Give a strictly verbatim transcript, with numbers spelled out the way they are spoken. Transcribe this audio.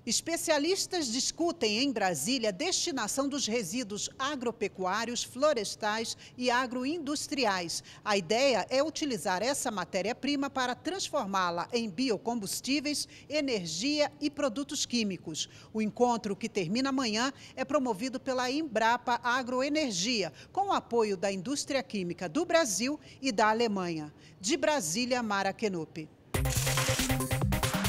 Especialistas discutem em Brasília a destinação dos resíduos agropecuários, florestais e agroindustriais. A ideia é utilizar essa matéria-prima para transformá-la em biocombustíveis, energia e produtos químicos. O encontro, que termina amanhã, é promovido pela Embrapa Agroenergia, com o apoio da indústria química do Brasil e da Alemanha. De Brasília, Mara Kenupi.